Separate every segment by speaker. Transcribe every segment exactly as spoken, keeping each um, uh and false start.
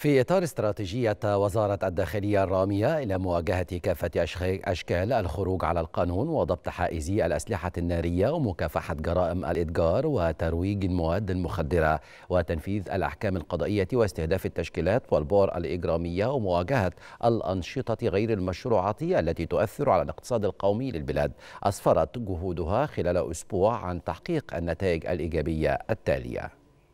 Speaker 1: في إطار استراتيجية وزارة الداخلية الرامية إلى مواجهة كافة أشكال الخروج على القانون وضبط حائزي الأسلحة النارية ومكافحة جرائم الإتجار وترويج المواد المخدرة وتنفيذ الأحكام القضائية واستهداف التشكيلات والبؤر الإجرامية ومواجهة الأنشطة غير المشروعة التي تؤثر على الاقتصاد القومي للبلاد، أسفرت جهودها خلال أسبوع عن تحقيق النتائج الإيجابية التالية.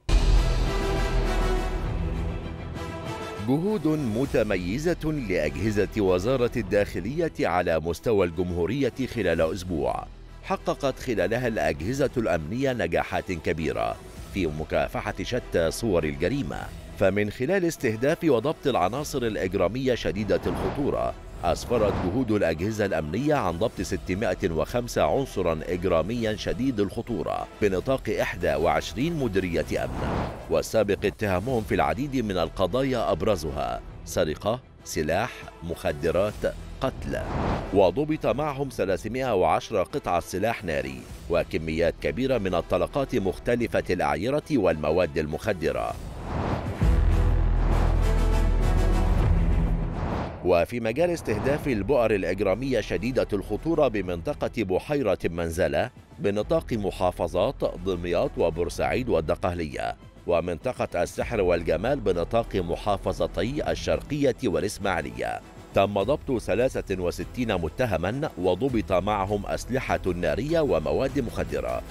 Speaker 2: جهود متميزة لأجهزة وزارة الداخلية على مستوى الجمهورية خلال أسبوع، حققت خلالها الأجهزة الأمنية نجاحات كبيرة في مكافحة شتى صور الجريمة. فمن خلال استهداف وضبط العناصر الإجرامية شديدة الخطورة، أسفرت جهود الأجهزة الأمنية عن ضبط ستمائة وخمسة عنصرا إجراميا شديد الخطورة بنطاق إحدى وعشرين مديرية أمن، والسابق اتهامهم في العديد من القضايا أبرزها سرقة، سلاح، مخدرات، قتل. وضبط معهم ثلاثمائة وعشرة قطعة سلاح ناري وكميات كبيرة من الطلقات مختلفة الأعيرة والمواد المخدرة. وفي مجال استهداف البؤر الإجرامية شديدة الخطورة بمنطقة بحيرة منزلة بنطاق محافظات دمياط وبورسعيد والدقهلية، ومنطقة السحر والجمال بنطاق محافظتي الشرقية والإسماعيلية، تم ضبط ثلاثة وستين متهما وضبط معهم أسلحة نارية ومواد مخدرة.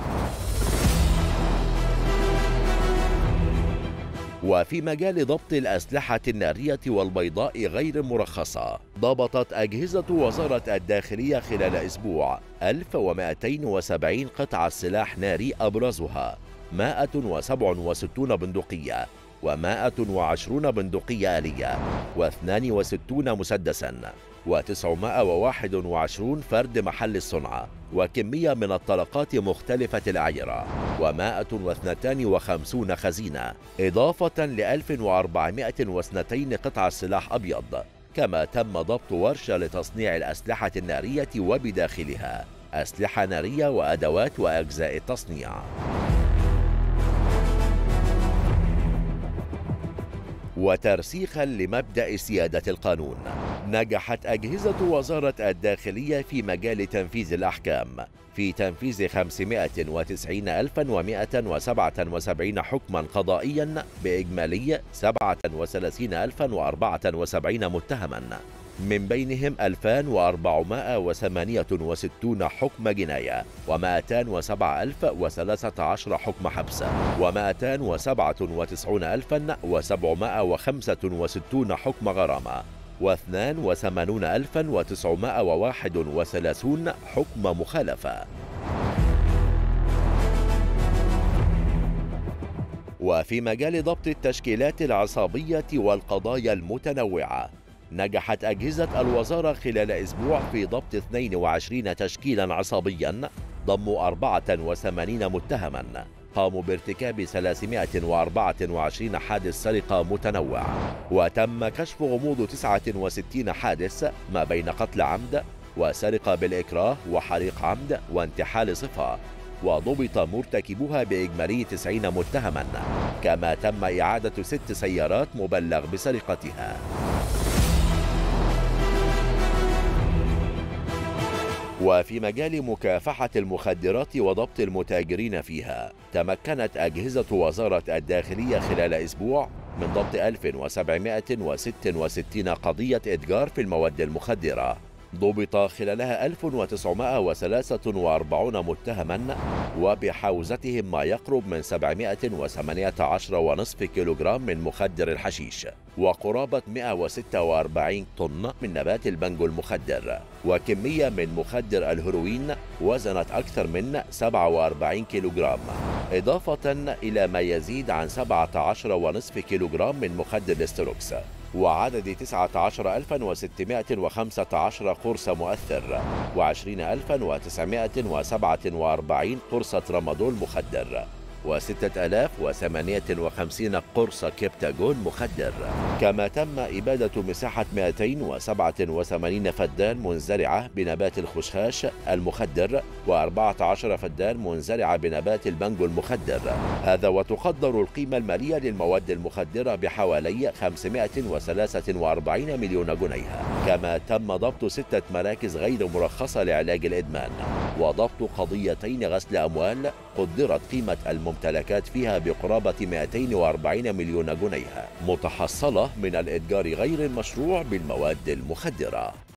Speaker 2: وفي مجال ضبط الأسلحة النارية والبيضاء غير المرخصة، ضبطت أجهزة وزارة الداخلية خلال أسبوع ألف ومائتين وسبعين قطعة سلاح ناري أبرزها مائة وسبعة وستون بندقية ومائة وعشرون بندقية آلية واثنان وستون مسدسا وتسعمائة وواحد وعشرين فرد محل الصنع وكمية من الطلقات مختلفة الأعيرة ومائة واثنتان وخمسين خزينة، إضافة لألف وأربعمائة واثنين قطعة سلاح أبيض. كما تم ضبط ورشة لتصنيع الأسلحة النارية وبداخلها أسلحة نارية وأدوات وأجزاء التصنيع. وترسيخا لمبدأ سيادة القانون، نجحت أجهزة وزارة الداخلية في مجال تنفيذ الأحكام في تنفيذ خمسمائة وتسعين ألفا ومائة وسبعة وسبعين حكما قضائيا بإجمالي سبعة وثلاثين ألفا وأربعة وسبعين متهما، من بينهم ألفان وأربعمائة وثمانية وستين حكم جناية ومائتان وسبعة ألف وثلاثة عشر حكم حبس ومائتان وسبعة وتسعين ألفا وسبعمائة وخمسة وستين حكم غرامة واثنان وثمانين ألفا وتسعمائة وواحد وثلاثين حكم مخالفة. وفي مجال ضبط التشكيلات العصابية والقضايا المتنوعة، نجحت أجهزة الوزارة خلال أسبوع في ضبط اثنين وعشرين تشكيلا عصابيا ضموا أربعة وثمانين متهما قاموا بارتكاب ثلاثمائة وأربعة وعشرين حادث سرقة متنوع، وتم كشف غموض تسعة وستين حادث ما بين قتل عمد وسرقة بالإكراه وحريق عمد وانتحال صفة، وضبط مرتكبوها بإجمالي تسعين متهما، كما تم إعادة ست سيارات مبلغ بسرقتها. وفي مجال مكافحة المخدرات وضبط المتاجرين فيها، تمكنت أجهزة وزارة الداخلية خلال أسبوع من ضبط ألف وسبعمائة وستة وستين قضية إتجار في المواد المخدرة، ضبط خلالها ألف وتسعمائة وثلاثة وأربعين متهما وبحوزتهم ما يقرب من سبعمائة وثمانية عشر ونصف كيلوغرام من مخدر الحشيش وقرابة مائة وستة وأربعين طن من نبات البنجو المخدر وكمية من مخدر الهيروين وزنت أكثر من سبعة وأربعين كيلوغرام، إضافة إلى ما يزيد عن سبعة عشر ونصف كيلوغرام من مخدر الاستروكس وعدد تسعة عشر ألفا وستمائة وخمسة عشر قرص مؤثر وعشرين ألفا وتسعمائة وسبعة وأربعين قرصة رمادول مخدر وستة آلاف وثمانية وخمسين قرص كبتاجون مخدر. كما تم إبادة مساحة مئتين وسبعة وثمانين فدان منزرعة بنبات الخشخاش المخدر وأربعة عشر فدان منزرعة بنبات البنجو المخدر. هذا وتقدر القيمة المالية للمواد المخدرة بحوالي خمسمائة وثلاثة وأربعين مليون جنيه. كما تم ضبط ستة مراكز غير مرخصة لعلاج الإدمان وضبط قضيتين غسل أموال قدرت قيمة الممتلكات فيها بقرابة مئتين وأربعين مليون جنيه متحصلة من الإتجار غير المشروع بالمواد المخدرة.